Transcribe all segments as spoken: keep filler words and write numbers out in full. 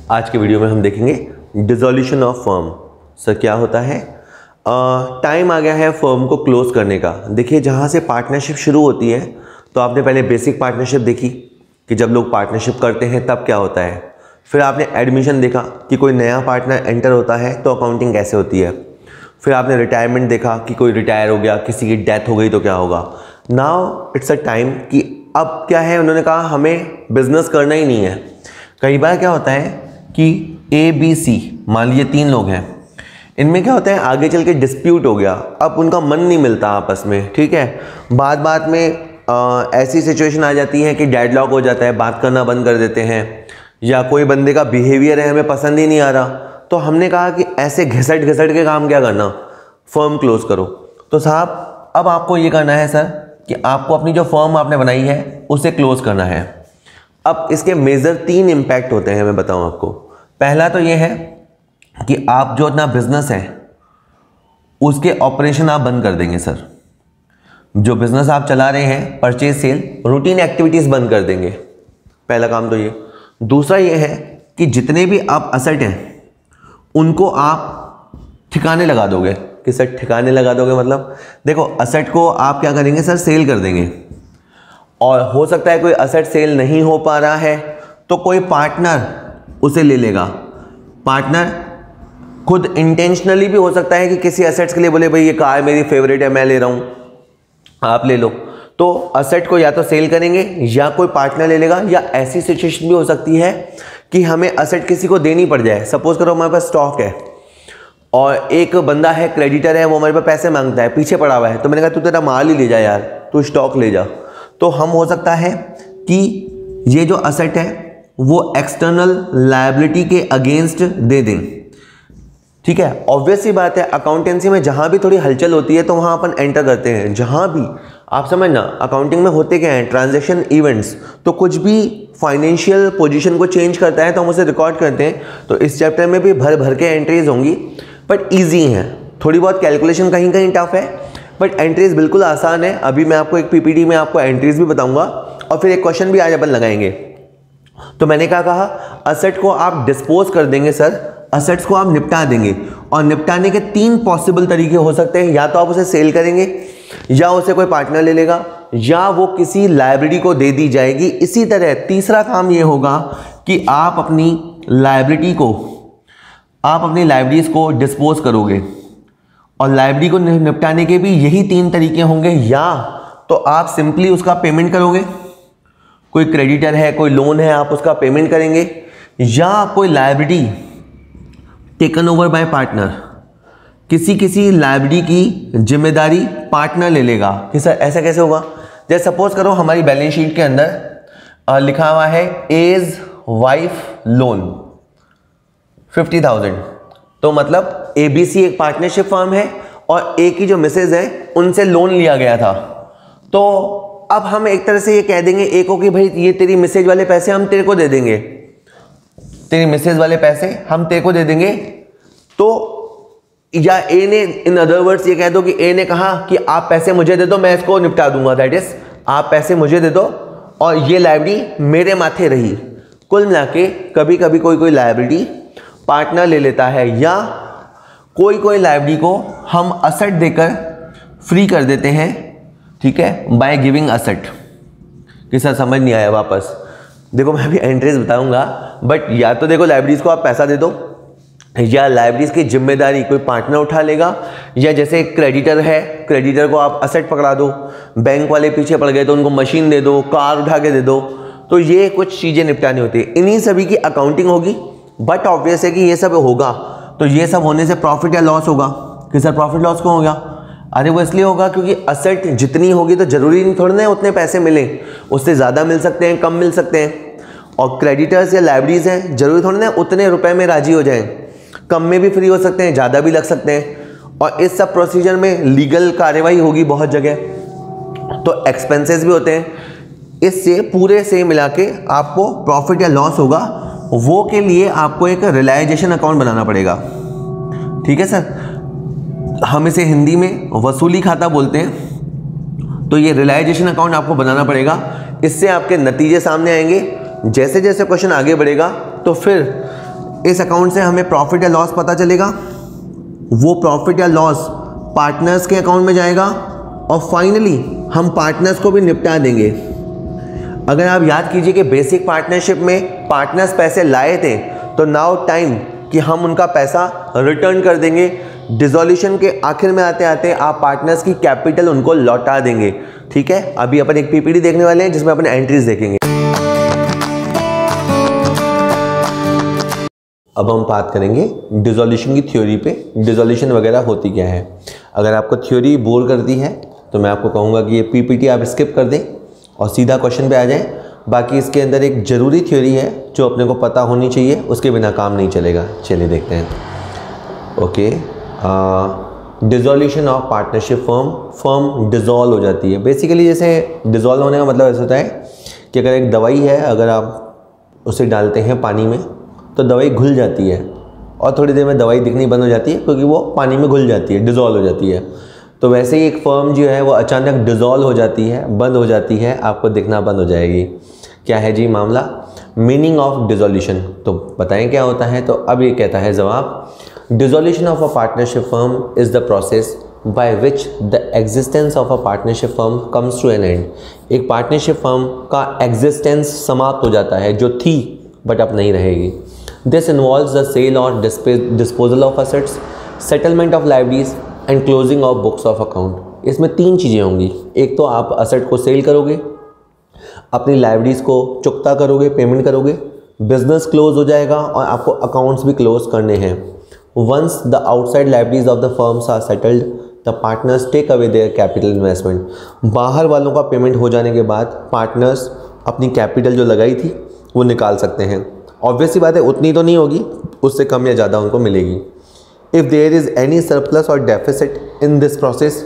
आज के वीडियो में हम देखेंगे डिसॉल्यूशन ऑफ फर्म। सर क्या होता है? टाइम आ गया है फर्म को क्लोज करने का। देखिए, जहाँ से पार्टनरशिप शुरू होती है तो आपने पहले बेसिक पार्टनरशिप देखी कि जब लोग पार्टनरशिप करते हैं तब क्या होता है। फिर आपने एडमिशन देखा कि कोई नया पार्टनर एंटर होता है तो अकाउंटिंग कैसे होती है। फिर आपने रिटायरमेंट देखा कि कोई रिटायर हो गया, किसी की डेथ हो गई तो क्या होगा। नाउ इट्स अ टाइम कि अब क्या है, उन्होंने कहा हमें बिजनेस करना ही नहीं है। कई बार क्या होता है कि ए बी सी मान लीजिए तीन लोग हैं, इनमें क्या होता है आगे चल के डिस्प्यूट हो गया, अब उनका मन नहीं मिलता आपस में, ठीक है। बात बात में आ, ऐसी सिचुएशन आ जाती है कि डेडलॉक हो जाता है, बात करना बंद कर देते हैं, या कोई बंदे का बिहेवियर है हमें पसंद ही नहीं आ रहा। तो हमने कहा कि ऐसे घिसट घिसट के काम क्या करना, फर्म क्लोज करो। तो साहब अब आपको ये करना है सर कि आपको अपनी जो फर्म आपने बनाई है उसे क्लोज करना है। अब इसके मेजर तीन इम्पैक्ट होते हैं, मैं बताऊं आपको। पहला तो ये है कि आप जो अपना बिजनेस है उसके ऑपरेशन आप बंद कर देंगे सर। जो बिजनेस आप चला रहे हैं, परचेज सेल, रूटीन एक्टिविटीज बंद कर देंगे। पहला काम तो ये। दूसरा ये है कि जितने भी आप असेट हैं उनको आप ठिकाने लगा दोगे। कि सर ठिकाने लगा दोगे मतलब, देखो असेट को आप क्या करेंगे सर, सेल कर देंगे। और हो सकता है कोई असेट सेल नहीं हो पा रहा है तो कोई पार्टनर उसे ले लेगा। पार्टनर खुद इंटेंशनली भी हो सकता है कि किसी असेट्स के लिए बोले भाई ये कार मेरी फेवरेट है, मैं ले रहा हूं, आप ले लो। तो असेट को या तो सेल करेंगे या कोई पार्टनर ले लेगा, या ऐसी सिचुएशन भी हो सकती है कि हमें असेट किसी को देनी पड़ जाए। सपोज करो हमारे पास स्टॉक है और एक बंदा है, क्रेडिटर है, वो हमारे पास पैसे मांगता है, पीछे पड़ा हुआ है, तो मैंने कहा तू तेरा माल ही ले जा यार, तू स्टॉक ले जा। तो हम हो सकता है कि ये जो असेट है वो एक्सटर्नल लायबिलिटी के अगेंस्ट दे दें, ठीक है। ऑब्वियस सी बात है, अकाउंटेंसी में जहां भी थोड़ी हलचल होती है तो वहां अपन एंटर करते हैं। जहां भी आप समझना, अकाउंटिंग में होते क्या है, ट्रांजैक्शन इवेंट्स, तो कुछ भी फाइनेंशियल पोजीशन को चेंज करता है तो हम उसे रिकॉर्ड करते हैं। तो इस चैप्टर में भी भर भर के एंट्रीज होंगी, बट ईजी हैं। थोड़ी बहुत कैलकुलेशन कहीं कहीं टफ है, बट एंट्रीज बिल्कुल आसान है। अभी मैं आपको एक पीपीटी में आपको एंट्रीज भी बताऊंगा और फिर एक क्वेश्चन भी आज अपन लगाएंगे। तो मैंने क्या कहा, असेट को आप डिस्पोज कर देंगे सर, असेट्स को आप निपटा देंगे। और निपटाने के तीन पॉसिबल तरीके हो सकते हैं, या तो आप उसे सेल करेंगे, या उसे कोई पार्टनर ले लेगा, या वो किसी लाइब्रेरी को दे दी जाएगी। इसी तरह तीसरा काम ये होगा कि आप अपनी लाइब्रेरी को आप अपनी लाइब्रेरीज को डिस्पोज करोगे। और लाइब्रेरी को निपटाने के भी यही तीन तरीके होंगे, या तो आप सिंपली उसका पेमेंट करोगे, कोई क्रेडिटर है, कोई लोन है, आप उसका पेमेंट करेंगे, या कोई library taken over by partner, किसी किसी लाइब्रेरी की जिम्मेदारी पार्टनर ले लेगा। कि सर ऐसा कैसे होगा? जैसे सपोज करो हमारी बैलेंस शीट के अंदर लिखा हुआ है as wife loan fifty thousand, तो मतलब एबीसी एक पार्टनरशिप फर्म है और ए की जो मिसेज है उनसे लोन लिया गया था। तो अब हम एक तरह से ये कह देंगे ए को कि भाई ये तेरी मिसेज वाले पैसे हम तेरे को दे देंगे, तेरी मिसेज वाले पैसे हम तेरे को दे देंगे। तो या ए ने, इन अदर वर्ड्स ये कह दो कि ए ने कहा कि आप पैसे मुझे दे दो, मैं इसको निपटा दूंगा। दैट इज, आप पैसे मुझे दे दो और ये लाइब्रेरी मेरे माथे रही। कुल मिला के कभी कभी कोई कोई लाइब्रेरी पार्टनर ले लेता है, या कोई कोई लाइब्रेरी को हम असेट देकर फ्री कर देते हैं, ठीक है, बाय गिविंग असेट। कि सर समझ नहीं आया, वापस देखो मैं अभी एंट्रीज बताऊंगा, बट या तो देखो लाइब्रेरीज को आप पैसा दे दो, या लाइब्रेरीज की जिम्मेदारी कोई पार्टनर उठा लेगा, या जैसे क्रेडिटर है, क्रेडिटर को आप असेट पकड़ा दो, बैंक वाले पीछे पड़ गए तो उनको मशीन दे दो, कार उठा के दे दो। तो ये कुछ चीज़ें निपटानी होती है, इन्हीं सभी की अकाउंटिंग होगी। बट ऑब्वियस है कि ये सब होगा तो ये सब होने से प्रॉफिट या लॉस होगा। कि सर प्रॉफिट लॉस क्यों होगा? अरे वो इसलिए होगा क्योंकि असेट जितनी होगी तो जरूरी नहीं थोड़े ना उतने पैसे मिले, उससे ज़्यादा मिल सकते हैं, कम मिल सकते हैं। और क्रेडिटर्स या लाइब्रेरीज हैं, जरूरी थोड़े ना उतने रुपए में राजी हो जाएं, कम में भी फ्री हो सकते हैं, ज़्यादा भी लग सकते हैं। और इस सब प्रोसीजर में लीगल कार्यवाही होगी बहुत जगह, तो एक्सपेंसेस भी होते हैं। इससे पूरे से मिला के आपको प्रॉफिट या लॉस होगा, वो के लिए आपको एक रियलाइजेशन अकाउंट बनाना पड़ेगा, ठीक है सर। हम इसे हिंदी में वसूली खाता बोलते हैं। तो ये रियलाइजेशन अकाउंट आपको बनाना पड़ेगा, इससे आपके नतीजे सामने आएंगे। जैसे जैसे क्वेश्चन आगे बढ़ेगा तो फिर इस अकाउंट से हमें प्रॉफिट या लॉस पता चलेगा, वो प्रॉफिट या लॉस पार्टनर्स के अकाउंट में जाएगा और फाइनली हम पार्टनर्स को भी निपटा देंगे। अगर आप याद कीजिए कि बेसिक पार्टनरशिप में पार्टनर्स पैसे लाए थे, तो नाउ टाइम कि हम उनका पैसा रिटर्न कर देंगे। डिसॉल्यूशन के आखिर में आते आते आप पार्टनर्स की कैपिटल उनको लौटा देंगे। ठीक है, अभी अपन एक पीपीटी देखने वाले हैं जिसमें अपन एंट्रीज देखेंगे। अब हम बात करेंगे डिसॉल्यूशन की थ्योरी पे, डिसॉल्यूशन वगैरह होती क्या है। अगर आपको थ्योरी बोर करती है तो मैं आपको कहूँगा कि ये पीपीटी आप स्किप कर दें और सीधा क्वेश्चन पे आ जाएं। बाकी इसके अंदर एक ज़रूरी थ्योरी है जो अपने को पता होनी चाहिए, उसके बिना काम नहीं चलेगा। चलिए देखते हैं। Okay, dissolution of partnership firm, firm dissolve हो जाती है। बेसिकली जैसे डिसॉल्व होने का मतलब ऐसा होता है कि अगर एक दवाई है, अगर आप उसे डालते हैं पानी में तो दवाई घुल जाती है और थोड़ी देर में दवाई दिखनी बंद हो जाती है क्योंकि वो पानी में घुल जाती है, डिसॉल्व हो जाती है। तो वैसे ही एक फर्म जो है वो अचानक डिसॉल्व हो जाती है, बंद हो जाती है, आपको दिखना बंद हो जाएगी। क्या है जी मामला? मीनिंग ऑफ डिसॉल्यूशन, तो बताएं क्या होता है। तो अब ये कहता है जवाब, dissolution of a partnership firm is the process by which the existence of a partnership firm comes to an end. एक पार्टनरशिप फर्म का एग्जिस्टेंस समाप्त हो जाता है, जो थी बट अब नहीं रहेगी। दिस इन्वॉल्व्स द सेल और disposal of assets, settlement of liabilities and closing of books of account. इसमें तीन चीज़ें होंगी। एक तो आप असेट को सेल करोगे, अपनी लायबिलिटीज़ को चुकता करोगे, पेमेंट करोगे, बिजनेस क्लोज हो जाएगा और आपको अकाउंट्स भी क्लोज करने हैं। Once the outside liabilities of the firms are settled, the partners take away their capital investment. बाहर वालों का पेमेंट हो जाने के बाद पार्टनर्स अपनी कैपिटल जो लगाई थी वो निकाल सकते हैं। ऑब्वियसली बात है, उतनी तो नहीं होगी, उससे कम या ज़्यादा उनको मिलेगी। If there is any surplus और deficit in this process,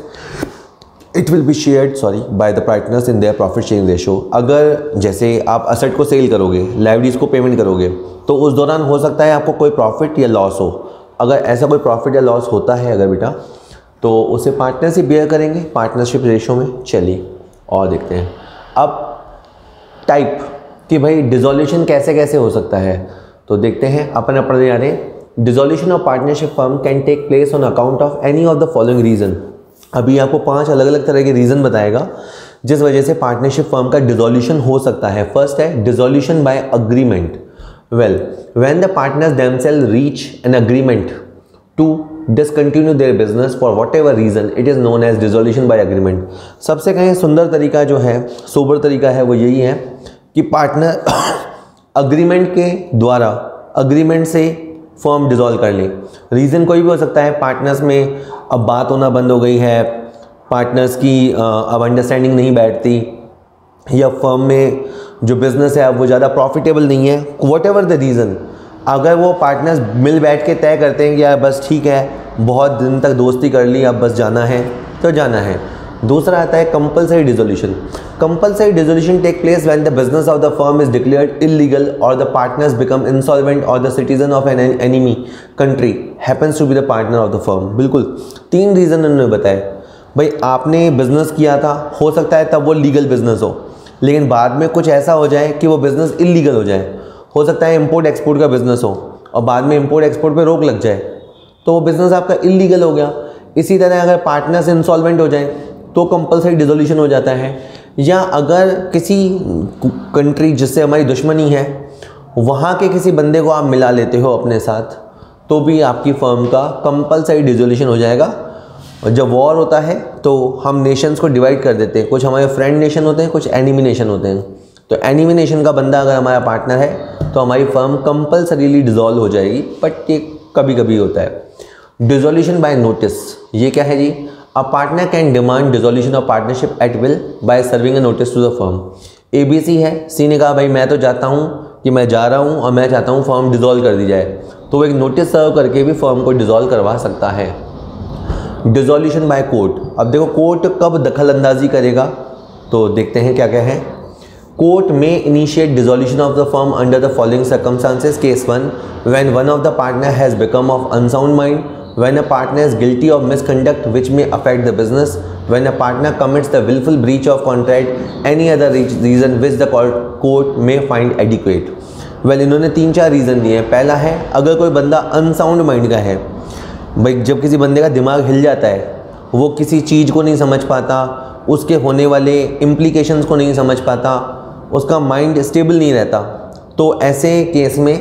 it will be shared sorry by the partners in their profit sharing ratio. अगर जैसे आप असेट को सेल करोगे, लायबिलिटीज़ को पेमेंट करोगे, तो उस दौरान हो सकता है आपको कोई प्रॉफिट या लॉस हो। अगर ऐसा कोई प्रॉफिट या लॉस होता है अगर बेटा, तो उसे पार्टनर्स ही बेयर करेंगे पार्टनरशिप रेशो में। चलिए और देखते हैं अब टाइप कि भाई डिसॉल्यूशन कैसे कैसे हो सकता है। तो देखते हैं, अपन अपन आ रहे हैं। Dissolution of partnership firm can take place on account of any of the following reason. अभी आपको पांच अलग अलग तरह के रीज़न बताएगा जिस वजह से पार्टनरशिप फर्म का डिसॉल्यूशन हो सकता है। फर्स्ट है dissolution by agreement. Well, when the partners themselves reach an agreement to discontinue their business for whatever reason, it is known as dissolution by agreement. सबसे कहें सुंदर तरीका जो है, सोबर तरीका है, वो यही है कि पार्टनर अग्रीमेंट के द्वारा, अग्रीमेंट से फर्म डिसॉल्व कर ले। रीज़न कोई भी हो सकता है, पार्टनर्स में अब बात होना बंद हो गई है, पार्टनर्स की अब अंडरस्टैंडिंग नहीं बैठती, या फर्म में जो बिज़नेस है अब वो ज़्यादा प्रॉफिटेबल नहीं है, वट एवर द रीज़न। अगर वो पार्टनर्स मिल बैठ के तय करते हैं कि यार बस ठीक है, बहुत दिन तक दोस्ती कर ली, अब बस जाना है तो जाना है। दूसरा आता है compulsory dissolution. Compulsory dissolution take place when the business of the firm is declared illegal और द पार्टनर्स बिकम इंसॉल्वेंट और the citizen of an enemy country happens to be the partner of the firm. बिल्कुल तीन reason उन्होंने बताए। भाई आपने business किया था, हो सकता है तब वो लीगल बिजनेस हो, लेकिन बाद में कुछ ऐसा हो जाए कि वो बिज़नेस इलीगल हो जाए। हो सकता है इम्पोर्ट एक्सपोर्ट का बिज़नेस हो और बाद में इम्पोर्ट एक्सपोर्ट पे रोक लग जाए, तो वो बिज़नेस आपका इलीगल हो गया। इसी तरह अगर पार्टनर्स इंसॉल्वेंट हो जाए तो कंपल्सरी डिसॉल्यूशन हो जाता है। या अगर किसी कंट्री जिससे हमारी दुश्मनी है, वहाँ के किसी बंदे को आप मिला लेते हो अपने साथ, तो भी आपकी फर्म का कंपल्सरी डिसॉल्यूशन हो जाएगा। और जब वॉर होता है तो हम नेशंस को डिवाइड कर देते हैं, कुछ हमारे फ्रेंड नेशन होते हैं, कुछ एनिमी नेशन होते हैं। तो एनिमी नेशन का बंदा अगर हमारा पार्टनर है तो हमारी फर्म कंपल्सरीली डिसॉल्व हो जाएगी, बट ये कभी कभी होता है। डिसॉल्यूशन बाय नोटिस, ये क्या है जी? A partner can demand dissolution of partnership at will by serving a notice to the firm. A B C है, सी ने कहा भाई मैं तो चाहता हूँ कि मैं जा रहा हूँ और मैं चाहता हूँ फर्म डिसॉल्व कर दी जाए, तो वो एक नोटिस सर्व करके भी फर्म को डिसॉल्व करवा सकता है। डिसॉल्यूशन बाय कोर्ट, अब देखो कोर्ट कब दखल अंदाजी करेगा, तो देखते हैं क्या क्या है। कोर्ट में initiate dissolution of the firm under the following circumstances. Case one, when one of the partner has become of unsound mind, when a partner is guilty of misconduct which may affect the business, when a partner commits the willful breach of contract, any other reason which the court may find adequate। Well well, इन्होंने तीन चार reason दिए हैं। पहला है अगर कोई बंदा अनसाउंड माइंड का है, भाई जब किसी बंदे का दिमाग हिल जाता है, वो किसी चीज़ को नहीं समझ पाता, उसके होने वाले इम्प्लीकेशंस को नहीं समझ पाता, उसका माइंड स्टेबल नहीं रहता, तो ऐसे केस में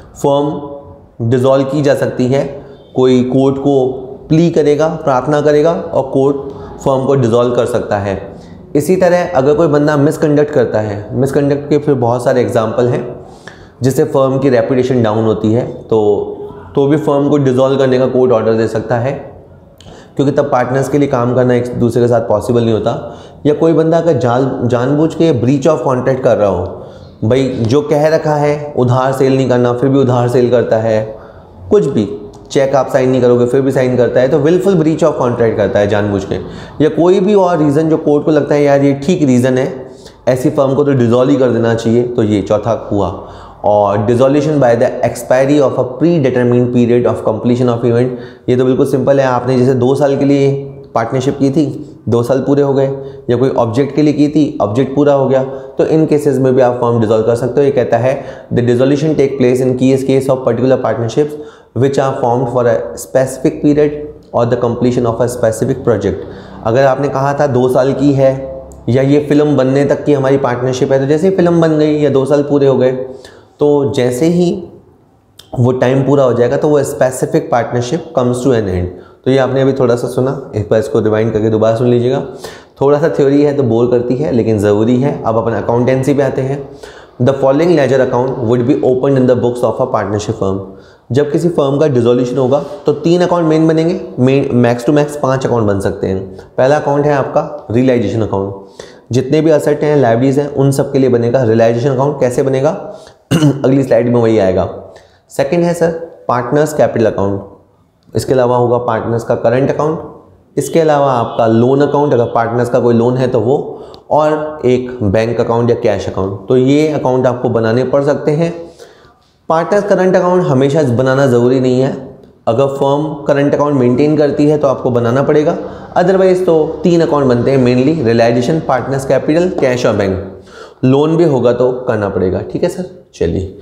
फर्म डिज़ोल्व की जा सकती है। कोई कोर्ट को प्ली करेगा, प्रार्थना करेगा और कोर्ट फर्म को डिज़ोल्व कर सकता है। इसी तरह अगर कोई बंदा मिसकंडक्ट करता है, मिसकंडक्ट के फिर बहुत सारे एग्जांपल हैं, जिससे फर्म की रेपुटेशन डाउन होती है, तो तो भी फर्म को डिज़ोल्व करने का कोर्ट ऑर्डर दे सकता है, क्योंकि तब पार्टनर्स के लिए काम करना एक दूसरे के साथ पॉसिबल नहीं होता। या कोई बंदा अगर जान जानबूझ के ब्रीच ऑफ कॉन्ट्रैक्ट कर रहा हो, भाई जो कह रखा है उधार सेल नहीं करना, फिर भी उधार सेल करता है, कुछ भी चेक आप साइन नहीं करोगे फिर भी साइन करता है, तो विलफुल ब्रीच ऑफ कॉन्ट्रैक्ट करता है जानबूझ के। या कोई भी और रीज़न जो कोर्ट को लगता है यार ये ठीक रीज़न है, ऐसी फर्म को तो डिज़ोल्व ही कर देना चाहिए, तो ये चौथा हुआ। और dissolution by the expiry of a predetermined period of completion of event, ये तो बिल्कुल सिंपल है। आपने जैसे दो साल के लिए पार्टनरशिप की थी, दो साल पूरे हो गए, या कोई ऑब्जेक्ट के लिए की थी, ऑब्जेक्ट पूरा हो गया, तो इन केसेस में भी आप फर्म डिज़ोल्व कर सकते हो। ये कहता है the dissolution take place in case case of particular partnerships which are formed for a specific period और the completion of a specific project. अगर आपने कहा था दो साल की है या ये फिल्म बनने तक की हमारी पार्टनरशिप है, तो जैसे ही फिल्म बन गई या दो साल पूरे हो गए, तो जैसे ही वो टाइम पूरा हो जाएगा तो वो specific partnership comes to an end. तो ये आपने अभी थोड़ा सा सुना, एक बार इसको रिवाइंड करके दोबारा सुन लीजिएगा। थोड़ा सा थ्योरी है तो बोर करती है, लेकिन ज़रूरी है। अब अपन अकाउंटेंसी पे आते हैं। The following ledger account would be open in the books of a partnership firm. जब किसी फर्म का डिसोल्यूशन होगा तो तीन अकाउंट मेन बनेंगे, मेन मैक्स टू मैक्स पाँच अकाउंट बन सकते हैं। पहला अकाउंट है आपका रियलाइजेशन अकाउंट, जितने भी असेट हैं, लायबिलिटीज हैं, उन सब के लिए बनेगा रियलाइजेशन अकाउंट। कैसे बनेगा अगली स्लाइड में वही आएगा। सेकंड है सर पार्टनर्स कैपिटल अकाउंट, इसके अलावा होगा पार्टनर्स का करंट अकाउंट, इसके अलावा आपका लोन अकाउंट, अगर पार्टनर्स का कोई लोन है तो वो, और एक बैंक अकाउंट या कैश अकाउंट। तो ये अकाउंट आपको बनाने पड़ सकते हैं। पार्टनर्स करंट अकाउंट हमेशा बनाना ज़रूरी नहीं है, अगर फर्म करंट अकाउंट मेंटेन करती है तो आपको बनाना पड़ेगा, अदरवाइज तो तीन अकाउंट बनते हैं mainly, realisation, partners capital, cash और बैंक। लोन भी होगा तो करना पड़ेगा। ठीक है सर, चलिए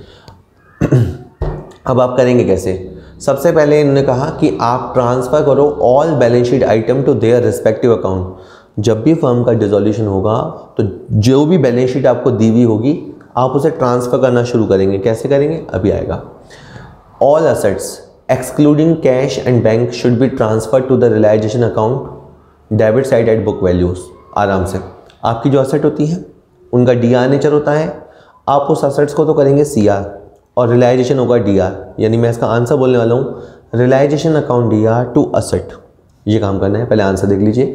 अब आप करेंगे कैसे। सबसे पहले इन्होंने कहा कि आप ट्रांसफ़र करो all balance sheet item to their respective account. जब भी फर्म का डिसोल्यूशन होगा तो जो भी बैलेंस शीट आपको दी हुई होगी आप उसे ट्रांसफ़र करना शुरू करेंगे। कैसे करेंगे अभी आएगा। All assets excluding cash and bank should be transfer to the realisation account debit side at book values. आराम से आपकी जो असेट होती है उनका डी आर नेचर होता है, आप उस असेट्स को तो करेंगे सी आर और रियलाइजेशन होगा डी आर, यानी मैं इसका आंसर बोलने वाला हूँ realisation account D R to asset. ये काम करना है, पहले आंसर देख लीजिए।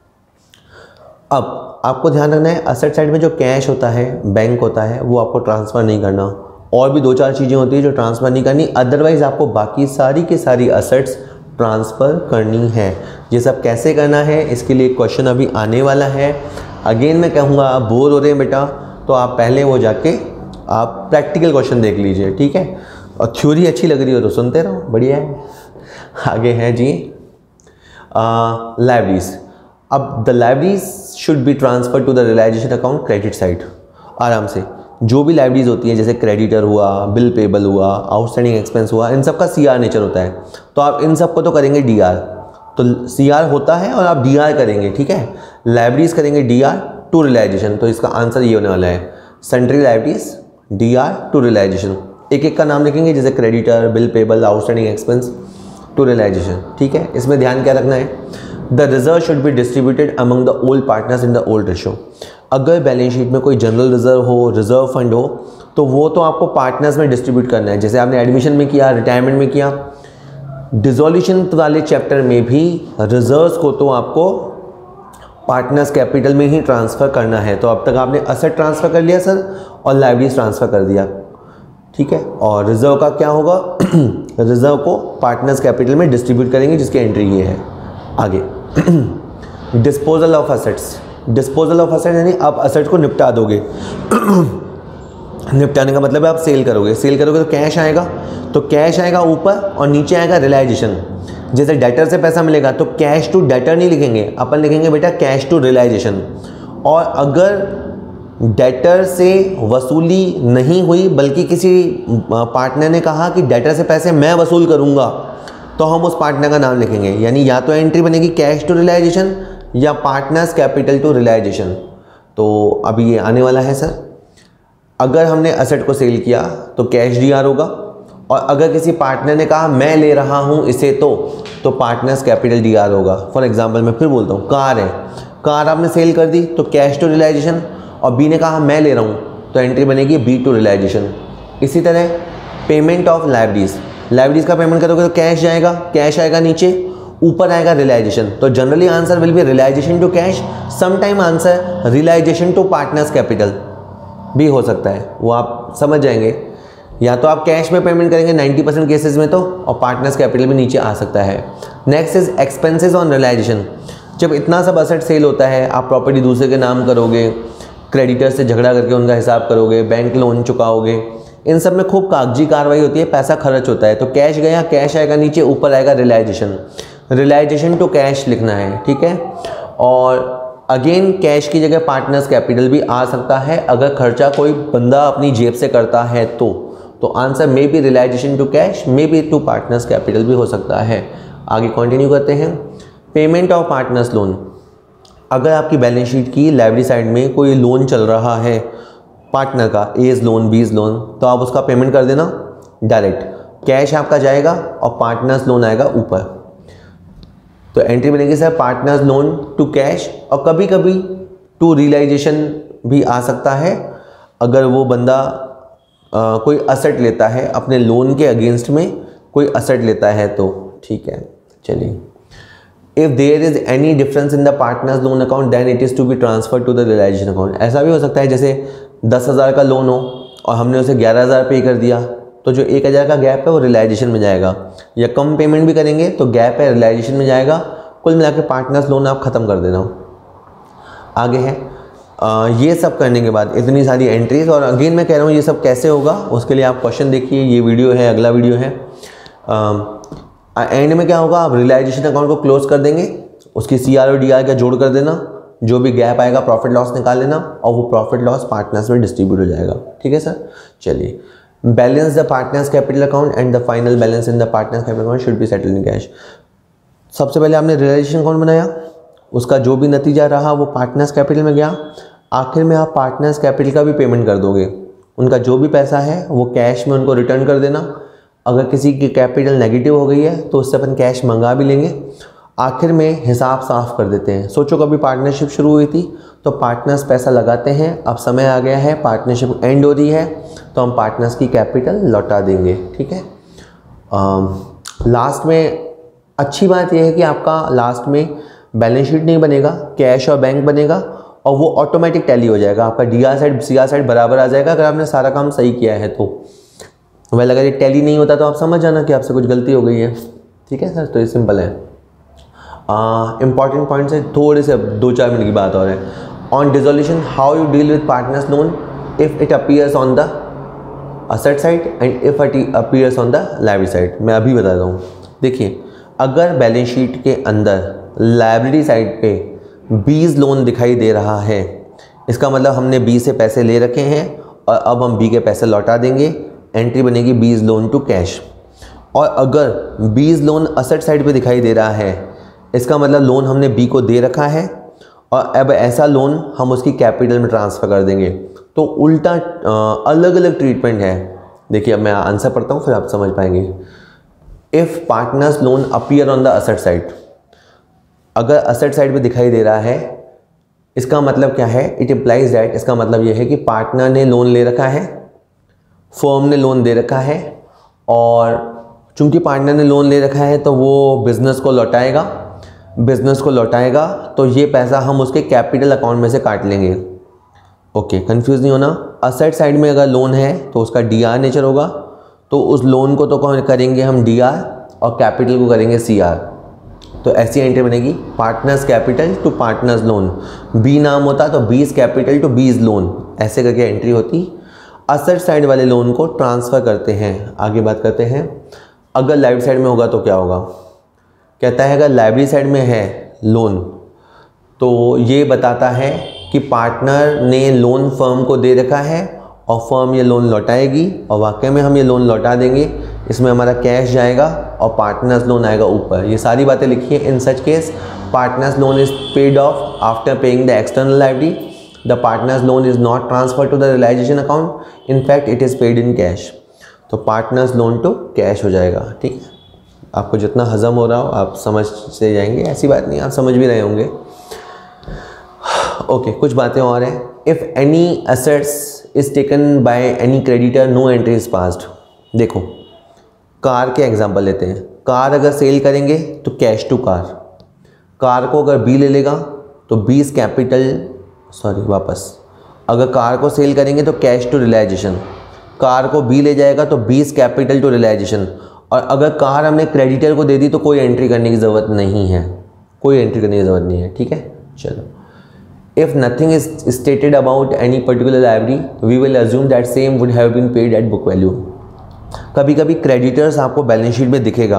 अब आपको ध्यान रखना है असेट साइड में जो कैश होता है, बैंक होता है, वो आपको ट्रांसफ़र नहीं करना। और भी दो चार चीज़ें होती है जो ट्रांसफ़र नहीं करनी, अदरवाइज़ आपको बाकी सारी की सारी असेट्स ट्रांसफ़र करनी है। ये सब कैसे करना है इसके लिए क्वेश्चन अभी आने वाला है। अगेन मैं कहूँगा आप बोर हो रहे हैं बेटा तो आप पहले वो जाके आप प्रैक्टिकल क्वेश्चन देख लीजिए, ठीक है। और थ्योरी अच्छी लग रही हो तो सुनते रहो, बढ़िया है। आगे है जी लाइब्रेरीज। अब the liabilities should be transfer to the realisation account credit side. आराम से जो भी लाइब्रेरीज होती हैं जैसे क्रेडिटर हुआ, बिल पेबल हुआ, आउटस्टैंडिंग एक्सपेंस हुआ, इन सब का सी आर नेचर होता है, तो आप इन सब को तो करेंगे डी आर। तो सी आर होता है और आप डी आर करेंगे, ठीक है। लाइब्रेरीज करेंगे डी आर टू रियलाइजेशन, तो इसका आंसर ये होने वाला है central liabilities D R to realisation. एक एक का नाम लिखेंगे जैसे creditor, bill payable, outstanding expense to realisation, ठीक है। इसमें ध्यान क्या रखना है, the reserve should be distributed among the old partners in the old ratio. अगर बैलेंस शीट में कोई जनरल रिजर्व हो, रिजर्व फंड हो, तो वो तो आपको पार्टनर्स में डिस्ट्रीब्यूट करना है, जैसे आपने एडमिशन में किया, रिटायरमेंट में किया। डिसोल्यूशन वाले चैप्टर में भी रिजर्व्स को तो आपको पार्टनर्स कैपिटल में ही ट्रांसफ़र करना है। तो अब तक आपने असेट ट्रांसफ़र कर लिया सर और लाइब्रेरीज ट्रांसफ़र कर दिया, ठीक है। और रिजर्व का क्या होगा रिजर्व को पार्टनर्स कैपिटल में डिस्ट्रीब्यूट करेंगे, जिसकी एंट्री ये है। आगे disposal of assets. Disposal of asset यानी आप असेट को निपटा दोगे निपटाने का मतलब है आप सेल करोगे। सेल करोगे तो कैश आएगा, तो कैश आएगा ऊपर और नीचे आएगा रियलाइजेशन। जैसे डेटर से पैसा मिलेगा तो कैश टू डेटर नहीं लिखेंगे, अपन लिखेंगे बेटा कैश टू रियलाइजेशन। और अगर डेटर से वसूली नहीं हुई, बल्कि किसी पार्टनर ने कहा कि डेटर से पैसे मैं वसूल करूंगा, तो हम उस पार्टनर का नाम लिखेंगे। यानी या तो एंट्री बनेगी कैश टू रियलाइजेशन या पार्टनर्स कैपिटल टू रियलाइजेशन। तो अभी ये आने वाला है सर। अगर हमने असेट को सेल किया तो कैश डीआर होगा, और अगर किसी पार्टनर ने कहा मैं ले रहा हूँ इसे तो तो पार्टनर्स कैपिटल डीआर होगा। फॉर एग्जांपल मैं फिर बोलता हूँ, कार है, कार आपने सेल कर दी तो कैश टू रियलाइजेशन, और बी ने कहा मैं ले रहा हूँ तो एंट्री बनेगी बी टू रियलाइजेशन। इसी तरह पेमेंट ऑफ लाइबिलिटीज, लाइबिलिटीज का पेमेंट करोगे तो कैश जाएगा, कैश आएगा नीचे, ऊपर आएगा रियलाइजेशन। तो generally answer will be realisation to cash, sometime answer realisation to partners capital भी हो सकता है, वो आप समझ जाएंगे। या तो आप कैश में पेमेंट करेंगे नाइंटी परसेंट केसेस में तो, और पार्टनर्स कैपिटल भी नीचे आ सकता है। Next is expenses on realisation. जब इतना सब असेट सेल होता है, आप प्रॉपर्टी दूसरे के नाम करोगे, क्रेडिटर से झगड़ा करके उनका हिसाब करोगे, बैंक लोन चुकाओगे, इन सब में खूब कागजी कार्रवाई होती है, पैसा खर्च होता है। तो कैश गया, कैश आएगा नीचे, ऊपर आएगा रियलाइजेशन, रियलाइजेशन टू कैश लिखना है, ठीक है। और अगेन कैश की जगह पार्टनर्स कैपिटल भी आ सकता है अगर खर्चा कोई बंदा अपनी जेब से करता है तो तो answer may be realisation to cash, may be to partners capital भी हो सकता है। आगे कंटिन्यू करते हैं। पेमेंट ऑफ पार्टनर्स लोन, अगर आपकी बैलेंस शीट की लायबिलिटी साइड में कोई लोन चल रहा है पार्टनर का, एज लोन, बीज लोन, तो आप उसका पेमेंट कर देना डायरेक्ट, कैश आपका जाएगा और पार्टनर्स लोन आएगा ऊपर। तो एंट्री बनेगी sir partners loan to cash, और कभी कभी टू रियलाइजेशन भी आ सकता है अगर वो बंदा आ, कोई असेट लेता है अपने लोन के अगेंस्ट में, कोई असेट लेता है तो, ठीक है। चलिए, if there is any difference in the partners loan account then it is to be transfer to the realisation account. ऐसा भी हो सकता है जैसे दस हज़ार का लोन हो और हमने उसे ग्यारह हज़ार पे कर दिया, तो जो एक हज़ार का गैप है वो रियलाइजेशन में जाएगा, या कम पेमेंट भी करेंगे तो गैप है रियलाइजेशन में जाएगा। कुल मिला के पार्टनर्स लोन आप ख़त्म कर देना। आगे है आ, ये सब करने के बाद इतनी सारी एंट्रीज, और अगेन मैं कह रहा हूँ ये सब कैसे होगा उसके लिए आप क्वेश्चन देखिए, ये वीडियो है, अगला वीडियो है। एंड में क्या होगा, आप रियलाइजेशन अकाउंट को क्लोज कर देंगे, उसकी सी आर और डी आर का जोड़ कर देना, जो भी गैप आएगा प्रॉफिट लॉस निकाल लेना, और वो प्रॉफिट लॉस पार्टनर्स में डिस्ट्रीब्यूट हो जाएगा, ठीक है सर। चलिए, balance the partners capital account and the final balance in the partners capital account should be settled in cash. सबसे पहले आपने रियलाइजेशन अकाउंट बनाया, उसका जो भी नतीजा रहा वो पार्टनर्स कैपिटल में गया, आखिर में आप पार्टनर्स कैपिटल का भी पेमेंट कर दोगे, उनका जो भी पैसा है वो कैश में उनको रिटर्न कर देना। अगर किसी की कैपिटल नेगेटिव हो गई है तो उससे अपन कैश मंगा भी लेंगे। आखिर में हिसाब साफ कर देते हैं। सोचो कभी पार्टनरशिप शुरू हुई थी तो पार्टनर्स पैसा लगाते हैं, अब समय आ गया है पार्टनरशिप एंड हो रही है तो हम पार्टनर्स की कैपिटल लौटा देंगे, ठीक है। लास्ट में अच्छी बात यह है कि आपका लास्ट में बैलेंस शीट नहीं बनेगा, कैश और बैंक बनेगा, और वो ऑटोमेटिक टैली हो जाएगा, आपका D R side C R side बराबर आ जाएगा अगर आपने सारा काम सही किया है तो। वेल अगर ये टैली नहीं होता तो आप समझ जाना कि आपसे कुछ गलती हो गई है, ठीक है सर। तो ये सिंपल है। इंपॉर्टेंट पॉइंट्स है, थोड़े से दो चार मिनट की बात और है। On dissolution how you deal with partners loan if it appears on the asset side and if it appears on the liability side. मैं अभी बताता हूँ। देखिए, अगर बैलेंस शीट के अंदर लायबिलिटी साइड पे बीज लोन दिखाई दे रहा है, इसका मतलब हमने बी से पैसे ले रखे हैं और अब हम बी के पैसे लौटा देंगे, एंट्री बनेगी बीज लोन टू कैश। और अगर बीज लोन असेट साइड पे दिखाई दे रहा है, इसका मतलब लोन हमने बी को दे रखा है और अब ऐसा लोन हम उसकी कैपिटल में ट्रांसफ़र कर देंगे। तो उल्टा अलग अलग ट्रीटमेंट है। देखिए, अब मैं आंसर पढ़ता हूँ फिर आप समझ पाएंगे। If partners loan appear on the asset side, अगर असेट साइड पे दिखाई दे रहा है, इसका मतलब क्या है, इट इम्प्लाइज दैट, इसका मतलब यह है कि पार्टनर ने लोन ले रखा है, फर्म ने लोन दे रखा है, और चूंकि पार्टनर ने लोन ले रखा है तो वो बिज़नेस को लौटाएगा, बिज़नेस को लौटाएगा तो ये पैसा हम उसके कैपिटल अकाउंट में से काट लेंगे। ओके, कंफ्यूज नहीं होना। असेट साइड में अगर लोन है तो उसका डी आर नेचर होगा, तो उस लोन को तो कौन करेंगे हम डी आर, और कैपिटल को करेंगे सी आर। तो ऐसी एंट्री बनेगी partners capital to partners loan. B नाम होता तो बीज कैपिटल टू बीज लोन, ऐसे करके एंट्री होती। असेट साइड वाले लोन को ट्रांसफ़र करते हैं। आगे बात करते हैं, अगर लायबिलिटी साइड में होगा तो क्या होगा। कहता है अगर लायबिलिटी साइड में है लोन तो ये बताता है कि पार्टनर ने लोन फर्म को दे रखा है और फर्म ये लोन लौटाएगी और वाकई में हम ये लोन लौटा देंगे, इसमें हमारा कैश जाएगा और पार्टनर्स लोन आएगा ऊपर। ये सारी बातें लिखी है। In such case partners loan is paid off after paying the external liability, the partners loan is not transfer to the realisation account, in fact it is paid in cash. तो partners loan to cash हो जाएगा। ठीक है, आपको जितना हजम हो रहा हो आप समझ से जाएंगे, ऐसी बात नहीं, आप समझ भी रहे होंगे। ओके okay, कुछ बातें और हैं। If any assets is taken by any creditor no entry is passed. देखो कार के एग्जांपल लेते हैं। कार अगर सेल करेंगे तो कैश टू कार, कार को अगर बी ले लेगा तो बीस कैपिटल सॉरी वापस, अगर कार को सेल करेंगे तो कैश टू रियलाइजेशन, कार को बी ले जाएगा तो बीस कैपिटल टू रियलाइजेशन। और अगर कार हमने क्रेडिटर को दे दी तो कोई एंट्री करने की ज़रूरत नहीं है, कोई एंट्री करने की ज़रूरत नहीं है। ठीक है, चलो। If nothing is stated about any particular liability we will assume that same would have been paid at book value. कभी कभी क्रेडिटर्स आपको बैलेंस शीट में दिखेगा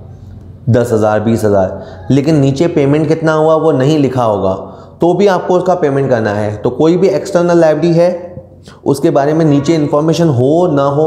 दस हज़ार बीस हज़ार, लेकिन नीचे पेमेंट कितना हुआ वो नहीं लिखा होगा, तो भी आपको उसका पेमेंट करना है। तो कोई भी एक्सटर्नल लायबिलिटी है उसके बारे में नीचे इन्फॉर्मेशन हो ना हो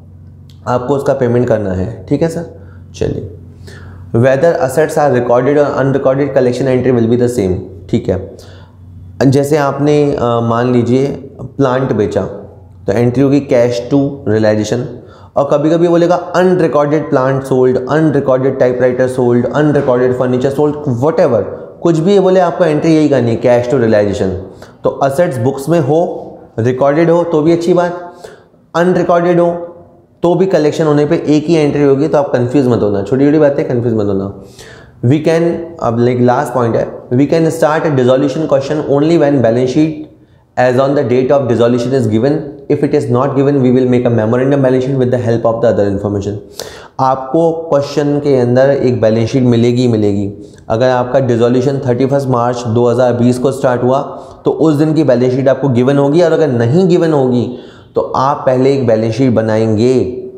आपको उसका पेमेंट करना है। ठीक है सर, चलिए। वेदर असेट्स आर रिकॉर्डेड और unrecorded collection entry will be the same. ठीक है, जैसे आपने आ, मान लीजिए प्लांट बेचा तो एंट्री होगी कैश टू रियलाइजेशन, और कभी कभी बोलेगा unrecorded plant sold, unrecorded typewriter sold, unrecorded furniture sold, whatever कुछ भी बोले आपको एंट्री यही करनी है, कैश टू रियलाइजेशन। तो असेट्स बुक्स में हो, रिकॉर्डेड हो तो भी अच्छी बात, अनरिकॉर्डेड हो तो भी कलेक्शन होने पे एक ही एंट्री होगी, तो आप कंफ्यूज मत होना, छोटी छोटी बातें कंफ्यूज मत होना। वी कैन, अब लाइक लास्ट पॉइंट है, we can start a dissolution question only when balance sheet as on the date of dissolution is given. If it is not given we will make a memorandum balance sheet with the help of the other information. आपको question के अंदर एक balance sheet मिलेगी मिलेगी अगर आपका dissolution thirty first मार्च दो हज़ार बीस को स्टार्ट हुआ तो उस दिन की बैलेंस शीट आपको गिवन होगी, और अगर नहीं गिवन होगी तो आप पहले एक बैलेंस शीट बनाएंगे।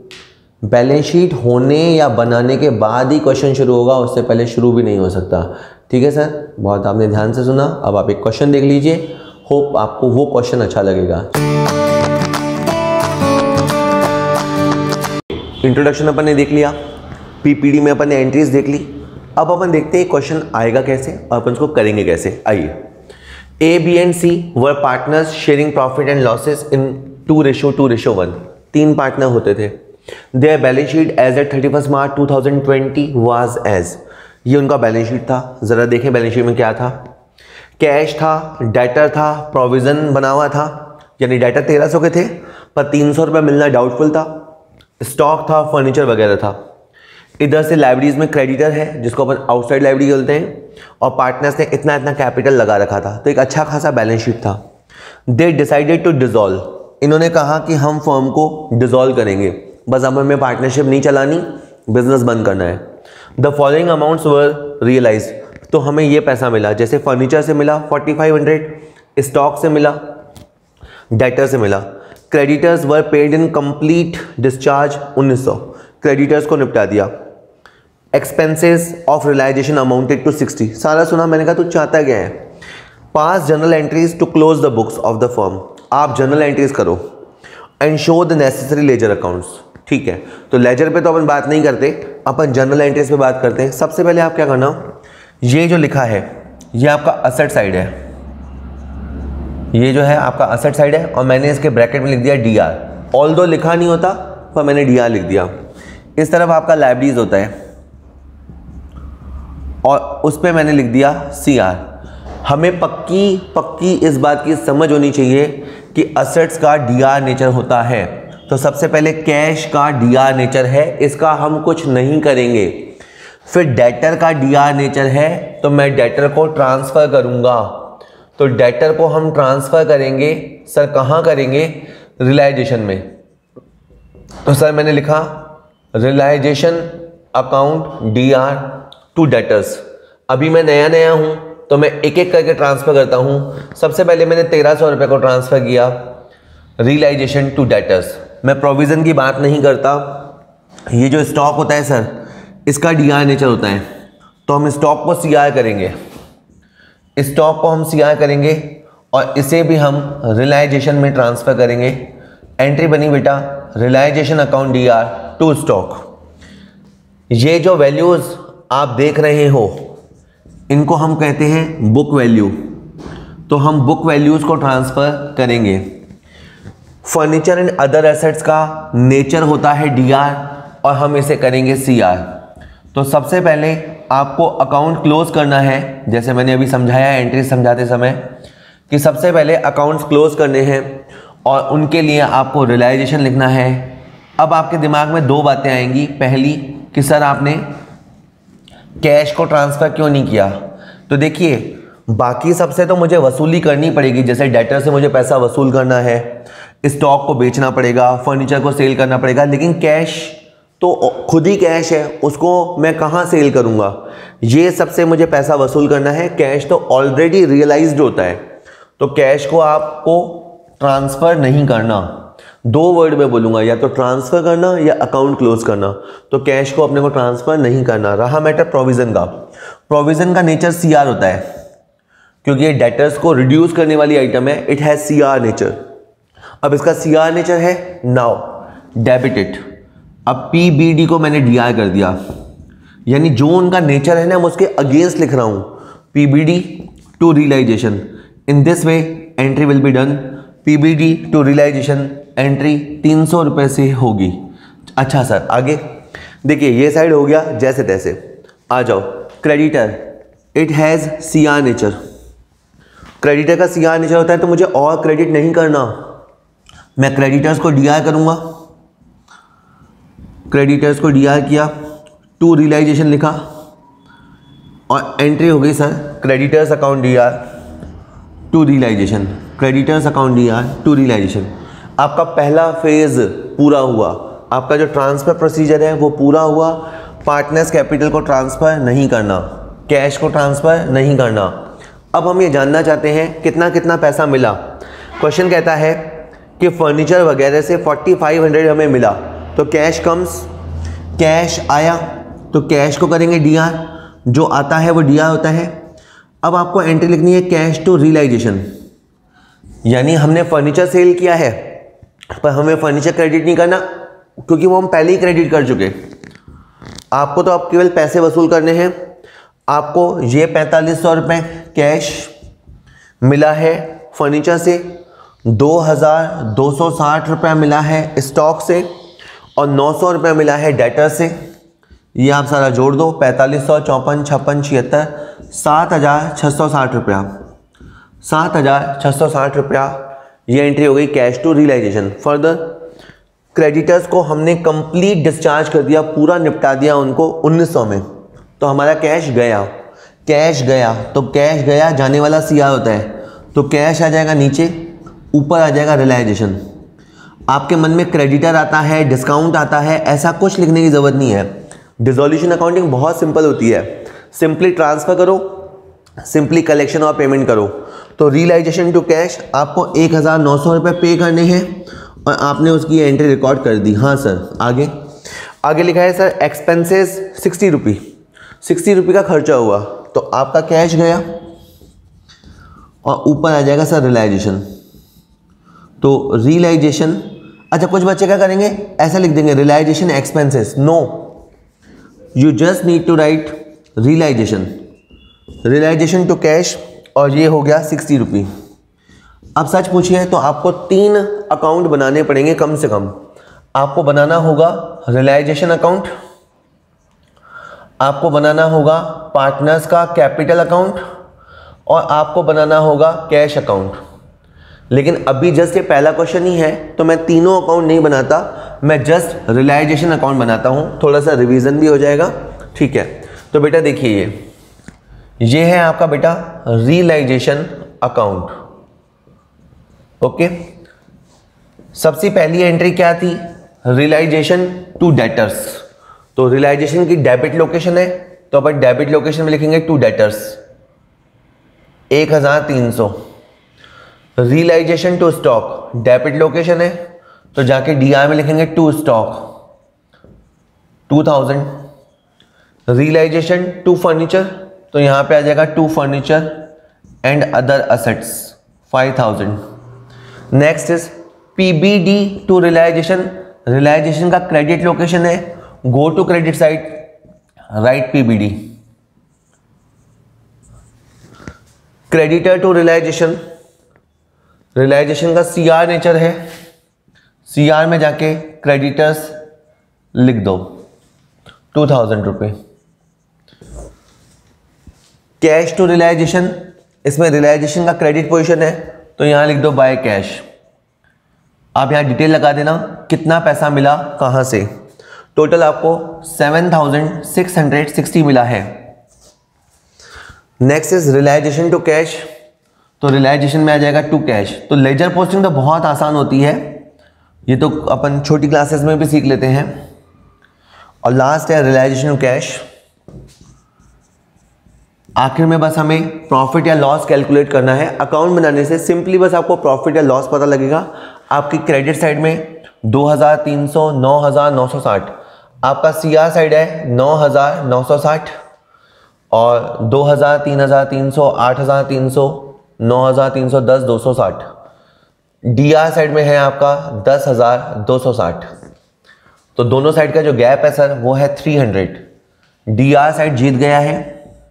बैलेंस शीट होने या बनाने के बाद ही क्वेश्चन शुरू होगा, उससे पहले शुरू भी नहीं हो सकता। ठीक है सर, बहुत आपने ध्यान से सुना। अब आप एक क्वेश्चन देख लीजिए, होप आपको वो क्वेश्चन अच्छा लगेगा। इंट्रोडक्शन अपन ने देख लिया, पीपीडी में अपन ने एंट्रीज देख ली। अब अपन देखते हैं क्वेश्चन आएगा कैसे और अपन इसको करेंगे कैसे। आइए, A B and C were partners sharing profit and losses in two ratio two ratio one. तीन पार्टनर होते थे। Their balance sheet as at thirty first March two thousand twenty was as, ये उनका बैलेंस शीट था। जरा देखें balance sheet में क्या था। कैश था, डेटर था, प्रोविजन बना हुआ था, यानी डेटर तेरह सौ के थे पर तीन सौ रुपये मिलना डाउटफुल था। स्टॉक था, फर्नीचर वगैरह था। इधर से लाइब्रेरीज में क्रेडिटर है जिसको अपन आउटसाइड लाइब्रेरी बोलते हैं, और पार्टनर्स ने इतना इतना कैपिटल लगा रखा था, तो एक अच्छा खासा बैलेंस शीट था। दे डिसाइडेड टू डिसॉल्व, इन्होंने कहा कि हम फर्म को डिसॉल्व करेंगे, बस अब हमें पार्टनरशिप नहीं चलानी, बिजनेस बंद करना है। The following amounts were realise, तो हमें ये पैसा मिला, जैसे फर्नीचर से मिला फोर्टी फाइव हंड्रेड, स्टॉक से मिला, डेटर से मिला। Creditors were paid in complete discharge उन्नीस सौ, क्रेडिटर्स को निपटा दिया। Expenses of realisation amounted to sixty, सारा सुना। मैंने कहा तू चाहता क्या है। Pass journal entries to close the books of the firm, आप जर्नल एंट्रीज करो and show the necessary ledger accounts. ठीक है, तो लेजर पे तो अपन बात नहीं करते, अपन जर्नल एंट्रीज पे बात करते हैं। सबसे पहले आप क्या करना, ये जो लिखा है ये आपका असेट साइड है, ये जो है आपका असेट साइड है, और मैंने इसके ब्रैकेट में लिख दिया डी आर, ऑल दो लिखा नहीं होता पर मैंने डी आर लिख दिया। इस तरफ आपका लाइब्रेरीज होता है और उस पर मैंने लिख दिया सी आर। हमें पक्की पक्की इस बात की समझ होनी चाहिए कि असेट्स का डी आर नेचर होता है। तो सबसे पहले कैश का डी आर नेचर है, इसका हम कुछ नहीं करेंगे। फिर डेटर का डी आर नेचर है, तो मैं डेटर को ट्रांसफ़र करूंगा, तो डेटर को हम ट्रांसफ़र करेंगे। सर कहाँ करेंगे, रियलाइजेशन में। तो सर मैंने लिखा realisation account D R to debtors. अभी मैं नया नया हूं तो मैं एक एक करके ट्रांसफ़र करता हूं। सबसे पहले मैंने तेरह सौ रुपये को ट्रांसफ़र किया रियलाइजेशन टू डेटर्स। मैं प्रोविज़न की बात नहीं करता। ये जो स्टॉक होता है सर, इसका डी आर नेचर होता है, तो हम स्टॉक को सी आर करेंगे, स्टॉक को हम सी आर करेंगे और इसे भी हम रियलाइजेशन में ट्रांसफ़र करेंगे। एंट्री बनी बेटा realisation account D R to stock. ये जो वैल्यूज़ आप देख रहे हो इनको हम कहते हैं बुक वैल्यू। तो हम बुक वैल्यूज़ को ट्रांसफ़र करेंगे। फर्नीचर एंड अदर एसेट्स का नेचर होता है डी आर और हम इसे करेंगे सी आर। तो सबसे पहले आपको अकाउंट क्लोज करना है, जैसे मैंने अभी समझाया एंट्री समझाते समय कि सबसे पहले अकाउंट्स क्लोज करने हैं और उनके लिए आपको रियलाइजेशन लिखना है। अब आपके दिमाग में दो बातें आएंगी। पहली कि सर आपने कैश को ट्रांसफ़र क्यों नहीं किया। तो देखिए बाकी सबसे तो मुझे वसूली करनी पड़ेगी, जैसे डेटर से मुझे पैसा वसूल करना है, स्टॉक को बेचना पड़ेगा, फर्नीचर को सेल करना पड़ेगा, लेकिन कैश तो खुद ही कैश है, उसको मैं कहाँ सेल करूँगा। ये सबसे मुझे पैसा वसूल करना है। कैश तो ऑलरेडी रियलाइज्ड होता है, तो कैश को आपको ट्रांसफ़र नहीं करना। दो वर्ड में बोलूँगा, या तो ट्रांसफ़र करना या अकाउंट क्लोज करना। तो कैश को अपने को ट्रांसफ़र नहीं करना। रहा मैटर प्रोविज़न का, प्रोविज़न का नेचर सी आर होता है, क्योंकि ये डेटर्स को रिड्यूस करने वाली आइटम है। It has C R nature. अब इसका सी आर नेचर है नाउ डेबिटेड। अब पी बी डी को मैंने डी आर कर दिया, यानी जो उनका नेचर है ना मैं उसके अगेंस्ट लिख रहा हूँ। P B D to realisation, in this way entry will be done. P B D to realisation entry तीन सौ रुपये से होगी। अच्छा सर आगे देखिए, ये साइड हो गया जैसे तैसे। आ जाओ creditor, it has C R nature. Creditor का सी आर नेचर होता है, तो मुझे और क्रेडिट नहीं करना, मैं क्रेडिटर्स को डी आर करूँगा। क्रेडिटर्स को डी आर किया, टू रियलाइजेशन लिखा और एंट्री हो गई sir creditors account D R to realisation. Creditors account D R to realisation. आपका पहला फेज पूरा हुआ, आपका जो ट्रांसफ़र प्रोसीजर है वो पूरा हुआ। पार्टनर्स कैपिटल को ट्रांसफ़र नहीं करना, कैश को ट्रांसफ़र नहीं करना। अब हम ये जानना चाहते हैं कितना कितना पैसा मिला। क्वेश्चन कहता है कि फर्नीचर वगैरह से फोर्टी फाइव हंड्रेड हमें मिला, तो कैश कम्स, कैश आया तो कैश को करेंगे डी आर, जो आता है वो डी आर होता है। अब आपको एंट्री लिखनी है कैश टू रियलाइजेशन, यानी हमने फर्नीचर सेल किया है पर हमें फर्नीचर क्रेडिट नहीं करना, क्योंकि वो हम पहले ही क्रेडिट कर चुके। आपको तो अब केवल पैसे वसूल करने हैं। आपको ये पैंतालीस सौ रुपये कैश मिला है फर्नीचर से, दो हज़ार दो सौ साठ रुपये मिला है स्टॉक से और नौ सौ रुपये मिला है डेटर से। ये आप सारा जोड़ दो, पैंतालीस सौ चौपन छप्पन छिहत्तर, सात हज़ार छः सौ साठ रुपया, सात हज़ार छः सौ साठ रुपया। ये एंट्री हो गई cash to realisation. Further creditors को हमने कंप्लीट डिस्चार्ज कर दिया, पूरा निपटा दिया उनको उन्नीस सौ में, तो हमारा कैश गया। कैश गया तो कैश गया जाने वाला सी आर होता है, तो कैश आ जाएगा नीचे, ऊपर आ जाएगा रियलाइजेशन। आपके मन में क्रेडिटर आता है, डिस्काउंट आता है, ऐसा कुछ लिखने की ज़रूरत नहीं है। डिसोल्यूशन अकाउंटिंग बहुत सिंपल होती है। सिंपली ट्रांसफ़र करो, सिंपली कलेक्शन और पेमेंट करो। तो रियलाइजेशन टू कैश आपको एक हज़ार नौ सौ रुपये पे करने हैं और आपने उसकी एंट्री रिकॉर्ड कर दी। हाँ सर आगे आगे लिखा है sir expenses sixty rupee, sixty rupee का खर्चा हुआ, तो आपका कैश गया और ऊपर आ जाएगा सर रियलाइजेशन। तो रियलाइजेशन, अच्छा कुछ बच्चे क्या करेंगे, ऐसा लिख देंगे realisation expenses. No, you just need to write realisation, realisation to cash, और ये हो गया सिक्सटी रुपी। अब सच पूछिए तो आपको तीन अकाउंट बनाने पड़ेंगे कम से कम। आपको बनाना होगा रियलाइजेशन अकाउंट, आपको बनाना होगा पार्टनर्स का कैपिटल अकाउंट, और आपको बनाना होगा कैश अकाउंट। लेकिन अभी जस्ट ये पहला क्वेश्चन ही है, तो मैं तीनों अकाउंट नहीं बनाता, मैं जस्ट रियलाइजेशन अकाउंट बनाता हूँ। थोड़ा सा रिवीजन भी हो जाएगा, ठीक है। तो बेटा देखिए ये ये है आपका बेटा रियलाइजेशन अकाउंट। ओके, सबसे पहली एंट्री क्या थी, रियलाइजेशन टू डेटर्स। तो रियलाइजेशन की डेबिट लोकेशन है, तो अपन डेबिट लोकेशन में लिखेंगे टू डेटर्स एक हजार तीन सौ। Realisation to stock debit location है, तो जाके डी आर में लिखेंगे to stock two thousand. Realisation to furniture, तो यहां पे आ जाएगा to furniture and other assets five thousand. Next is PBD to realisation. Realisation का क्रेडिट लोकेशन है, go to credit side, right PBD. Creditor to realisation, realisation का CR nature है, CR में जाके क्रेडिटर्स लिख दो टू थाउजेंड रुपये। Cash to realisation, इसमें रियलाइजेशन का क्रेडिट पोजीशन है तो यहां लिख दो बाय कैश। आप यहां डिटेल लगा देना कितना पैसा मिला कहां से। टोटल आपको seven thousand six hundred sixty मिला है। Next is realisation to cash, तो रियलाइजेशन में आ जाएगा टू कैश। तो लेजर पोस्टिंग तो बहुत आसान होती है, ये तो अपन छोटी क्लासेस में भी सीख लेते हैं। और लास्ट है रियलाइजेशन टू कैश। आखिर में बस हमें प्रॉफिट या लॉस कैलकुलेट करना है। अकाउंट बनाने से सिंपली बस आपको प्रॉफिट या लॉस पता लगेगा। आपकी क्रेडिट साइड में दो हज़ार तीन सौ, नौ हज़ार नौ सौ साठ, आपका सीआर साइड है नौ हज़ार नौ सौ साठ, और दो हज़ार, तीन हज़ार तीन सौ, आठ हज़ार तीन सौ, नौ हज़ार तीन सौ दस, दो सौ साठ। डीआर साइड में है आपका दस हज़ार दो सौ साठ। तो दोनों साइड का जो गैप है सर वो है थ्री हंड्रेड। डीआर साइड जीत गया है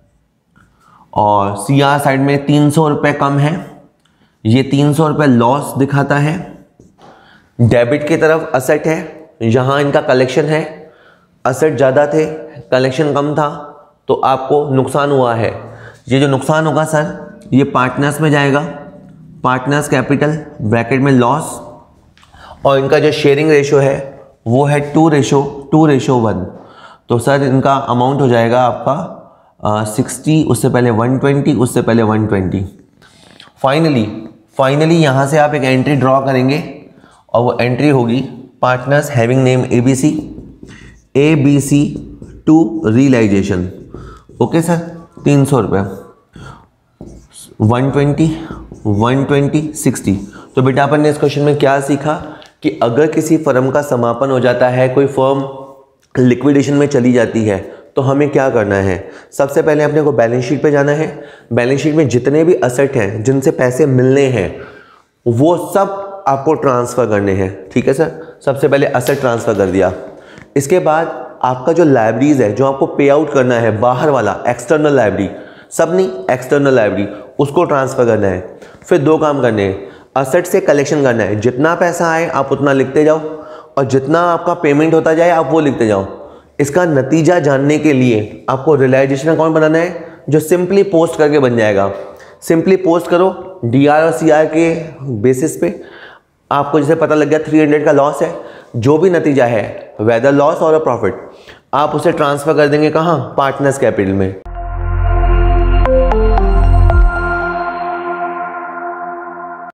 और सीआर साइड में तीन सौ रुपये कम है। ये तीन सौ रुपये लॉस दिखाता है। डेबिट की तरफ असेट है, यहाँ इनका कलेक्शन है, असेट ज़्यादा थे, कलेक्शन कम था, तो आपको नुकसान हुआ है। ये जो नुकसान होगा सर ये पार्टनर्स में जाएगा, पार्टनर्स कैपिटल ब्रैकेट में लॉस, और इनका जो शेयरिंग रेशो है वो है two ratio two ratio one. तो सर इनका अमाउंट हो जाएगा आपका सिक्सटी, उससे पहले वन ट्वेंटी, उससे पहले वन ट्वेंटी। फाइनली फाइनली यहाँ से आप एक एंट्री ड्रॉ करेंगे और वो एंट्री होगी partners having name A B C, A B C to realisation. Okay sir, तीन सौ रुपये, one twenty, one twenty, sixty. तो बेटा अपन ने इस क्वेश्चन में क्या सीखा कि अगर किसी फर्म का समापन हो जाता है, कोई फर्म लिक्विडेशन में चली जाती है, तो हमें क्या करना है। सबसे पहले अपने को बैलेंस शीट पे जाना है। बैलेंस शीट में जितने भी असेट हैं जिनसे पैसे मिलने हैं वो सब आपको ट्रांसफ़र करने हैं। ठीक है सर, सबसे पहले असेट ट्रांसफ़र कर दिया। इसके बाद आपका जो लाइब्रेरीज है, जो आपको पे आउट करना है, बाहर वाला एक्सटर्नल लाइब्रेरी, सब नहीं एक्सटर्नल लाइब्रेरी, उसको ट्रांसफ़र करना है। फिर दो काम करने हैं, असेट से कलेक्शन करना है। जितना पैसा आए आप उतना लिखते जाओ और जितना आपका पेमेंट होता जाए आप वो लिखते जाओ। इसका नतीजा जानने के लिए आपको रियलाइजेशन अकाउंट बनाना है जो सिंपली पोस्ट करके बन जाएगा। सिंपली पोस्ट करो डीआर और सीआर के बेसिस पे। आपको जैसे पता लग गया थ्री हंड्रेड का लॉस है, जो भी नतीजा है वेदर लॉस और अ प्रॉफिट, आप उसे ट्रांसफ़र कर देंगे कहाँ, पार्टनर्स कैपिटल में।